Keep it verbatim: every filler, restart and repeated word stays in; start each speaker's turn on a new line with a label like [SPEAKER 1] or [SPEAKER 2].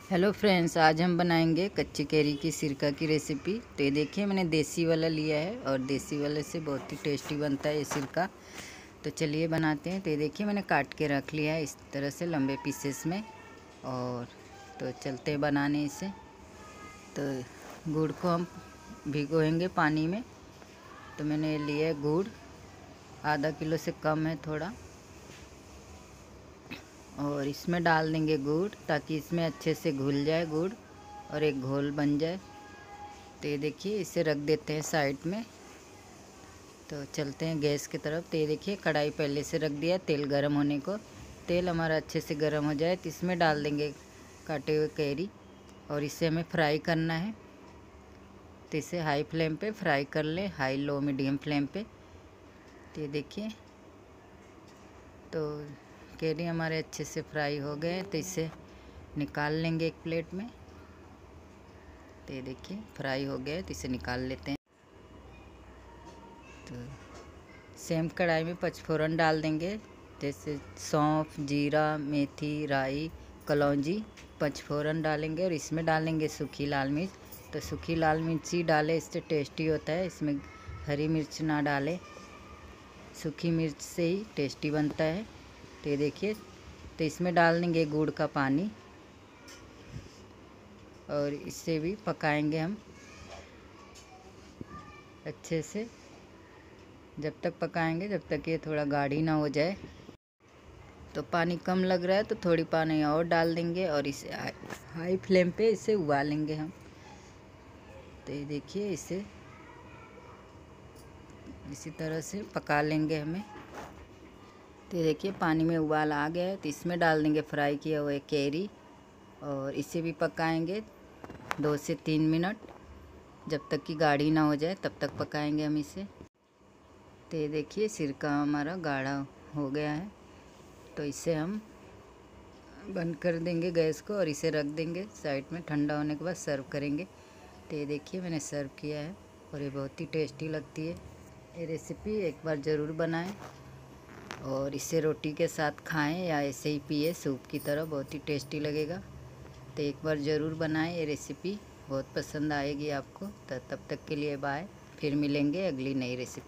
[SPEAKER 1] Hello friends, आज हम बनाएंगे कच्ची कैरी की सिरका की रेसिपी। तो ये देखिए, मैंने देसी वाला लिया है और देसी वाले से बहुत ही टेस्टी बनता है ये सिरका। तो चलिए बनाते हैं। तो ये देखिए, मैंने काट के रख लिया है इस तरह से लंबे पीसेस में। और तो चलते हैं बनाने इसे। तो गुड़ को हम भिगोएंगे पानी में। तो मैंने लिया है गुड़, आधा किलो से कम है थोड़ा। और इसमें डाल देंगे गुड़ ताकि इसमें अच्छे से घुल जाए गुड़ और एक घोल बन जाए। तो ये देखिए, इसे रख देते हैं साइड में। तो चलते हैं गैस की तरफ। तो ये देखिए, कढ़ाई पहले से रख दिया तेल गरम होने को। तेल हमारा अच्छे से गरम हो जाए तो इसमें डाल देंगे काटे हुए कैरी और इसे हमें फ्राई करना है। तो इसे हाई फ्लेम पे फ्राई कर लें, हाई लो मीडियम फ्लेम पे। तो ये देखिए, तो कैरी हमारे अच्छे से फ्राई हो गए। तो इसे निकाल लेंगे एक प्लेट में। तो ये देखिए, फ्राई हो गया तो इसे निकाल लेते हैं। तो सेम कढ़ाई में पचफोरन डाल देंगे, जैसे सौंफ, जीरा, मेथी, राई, कलौंजी। पचफोरन डालेंगे और इसमें डालेंगे सूखी लाल मिर्च। तो सूखी लाल मिर्च ही डालें, इससे टेस्टी होता है। इसमें हरी मिर्च ना डालें, सूखी मिर्च से ही टेस्टी बनता है। तो ये देखिए, तो इसमें डाल देंगे गुड़ का पानी और इससे भी पकाएंगे हम अच्छे से। जब तक पकाएंगे जब तक ये थोड़ा गाढ़ी ना हो जाए। तो पानी कम लग रहा है तो थोड़ी पानी और डाल देंगे और इसे हाई फ्लेम पे इसे उबालेंगे हम। तो ये देखिए, इसे इसी तरह से पका लेंगे हमें। तो ये देखिए, पानी में उबाल आ गया है तो इसमें डाल देंगे फ्राई किया हुआ कैरी और इसे भी पकाएंगे दो से तीन मिनट, जब तक कि गाढ़ी ना हो जाए तब तक पकाएंगे हम इसे। तो ये देखिए, सिरका हमारा गाढ़ा हो गया है। तो इसे हम बंद कर देंगे गैस को और इसे रख देंगे साइड में। ठंडा होने के बाद सर्व करेंगे। तो ये देखिए, मैंने सर्व किया है और ये बहुत ही टेस्टी लगती है। ये रेसिपी एक बार ज़रूर बनाएं और इसे रोटी के साथ खाएं या ऐसे ही पिए सूप की तरह, बहुत ही टेस्टी लगेगा। तो एक बार ज़रूर बनाएं, ये रेसिपी बहुत पसंद आएगी आपको। तो तब तक के लिए बाय, फिर मिलेंगे अगली नई रेसिपी।